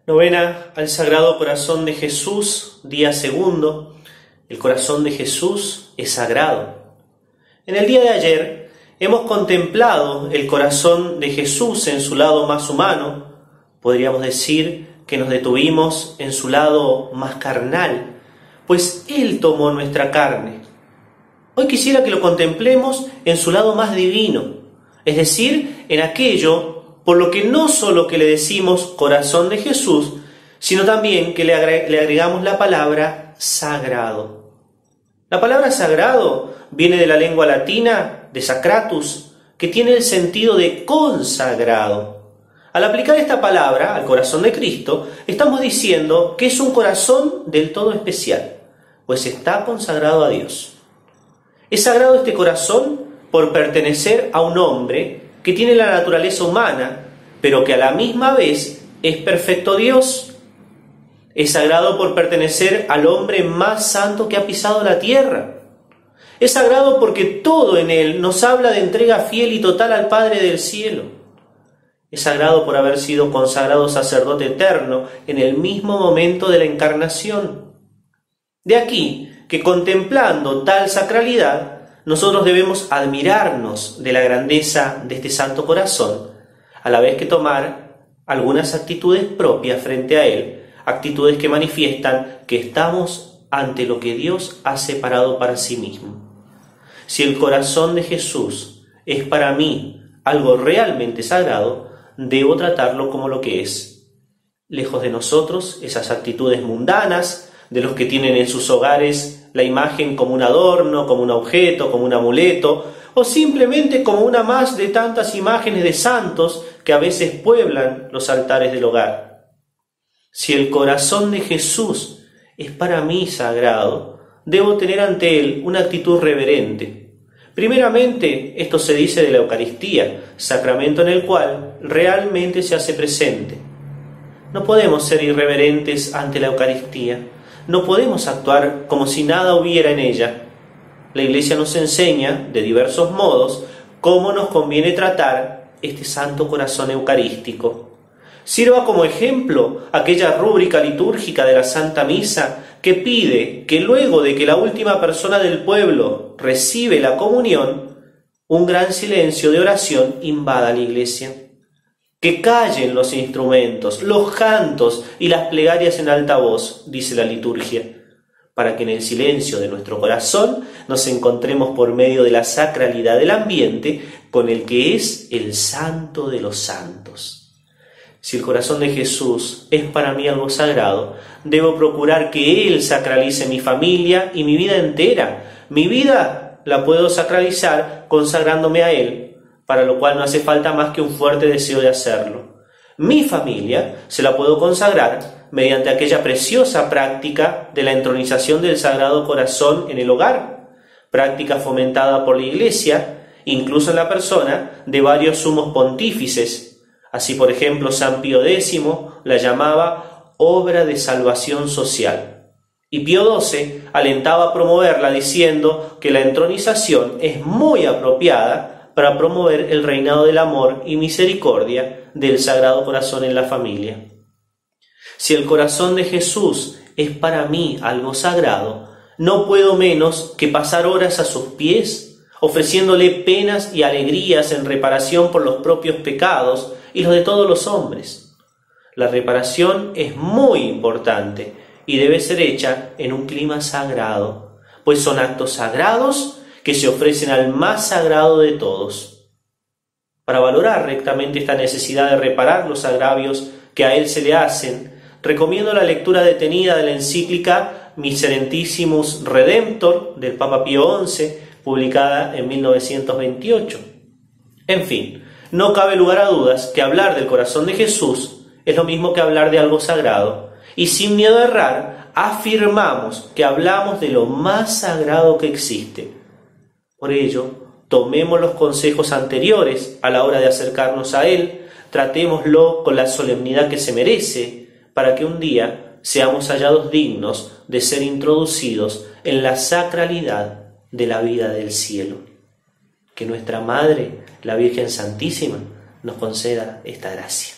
Novena al Sagrado Corazón de Jesús, día segundo. El corazón de Jesús es sagrado. En el día de ayer hemos contemplado el corazón de Jesús en su lado más humano. Podríamos decir que nos detuvimos en su lado más carnal, pues Él tomó nuestra carne. Hoy quisiera que lo contemplemos en su lado más divino, es decir, en aquello por lo que no solo que le decimos corazón de Jesús, sino también que le agregamos la palabra sagrado. La palabra sagrado viene de la lengua latina, de sacratus, que tiene el sentido de consagrado. Al aplicar esta palabra al corazón de Cristo, estamos diciendo que es un corazón del todo especial, pues está consagrado a Dios. Es sagrado este corazón por pertenecer a un hombre que tiene la naturaleza humana, pero que a la misma vez es perfecto Dios. Es sagrado por pertenecer al hombre más santo que ha pisado la tierra. Es sagrado porque todo en él nos habla de entrega fiel y total al Padre del cielo. Es sagrado por haber sido consagrado sacerdote eterno en el mismo momento de la encarnación. De aquí que contemplando tal sacralidad, nosotros debemos admirarnos de la grandeza de este santo corazón, a la vez que tomar algunas actitudes propias frente a él, actitudes que manifiestan que estamos ante lo que Dios ha separado para sí mismo. Si el corazón de Jesús es para mí algo realmente sagrado, debo tratarlo como lo que es. Lejos de nosotros esas actitudes mundanas, de los que tienen en sus hogares la imagen como un adorno, como un objeto, como un amuleto, o simplemente como una más de tantas imágenes de santos que a veces pueblan los altares del hogar. Si el corazón de Jesús es para mí sagrado, debo tener ante él una actitud reverente. Primeramente, esto se dice de la Eucaristía, sacramento en el cual realmente se hace presente. No podemos ser irreverentes ante la Eucaristía. No podemos actuar como si nada hubiera en ella. La Iglesia nos enseña, de diversos modos, cómo nos conviene tratar este Santo Corazón Eucarístico. Sirva como ejemplo aquella rúbrica litúrgica de la Santa Misa que pide que luego de que la última persona del pueblo recibe la comunión, un gran silencio de oración invada la Iglesia. Que callen los instrumentos, los cantos y las plegarias en alta voz, dice la liturgia, para que en el silencio de nuestro corazón nos encontremos por medio de la sacralidad del ambiente con el que es el santo de los santos. Si el corazón de Jesús es para mí algo sagrado, debo procurar que Él sacralice mi familia y mi vida entera. Mi vida la puedo sacralizar consagrándome a Él, para lo cual no hace falta más que un fuerte deseo de hacerlo. Mi familia se la puedo consagrar mediante aquella preciosa práctica de la entronización del Sagrado Corazón en el hogar, práctica fomentada por la Iglesia, incluso en la persona de varios sumos pontífices. Así, por ejemplo, San Pío X la llamaba obra de salvación social. Y Pío XII alentaba a promoverla diciendo que la entronización es muy apropiada para promover el reinado del amor y misericordia del Sagrado Corazón en la familia. Si el corazón de Jesús es para mí algo sagrado, no puedo menos que pasar horas a sus pies, ofreciéndole penas y alegrías en reparación por los propios pecados y los de todos los hombres. La reparación es muy importante y debe ser hecha en un clima sagrado, pues son actos sagrados que se ofrecen al más sagrado de todos. Para valorar rectamente esta necesidad de reparar los agravios que a él se le hacen, recomiendo la lectura detenida de la encíclica Miserentissimus Redemptor del Papa Pío XI, publicada en 1928. En fin, no cabe lugar a dudas que hablar del corazón de Jesús es lo mismo que hablar de algo sagrado, y sin miedo a errar, afirmamos que hablamos de lo más sagrado que existe. Por ello, tomemos los consejos anteriores a la hora de acercarnos a Él, tratémoslo con la solemnidad que se merece, para que un día seamos hallados dignos de ser introducidos en la sacralidad de la vida del cielo. Que nuestra Madre, la Virgen Santísima, nos conceda esta gracia.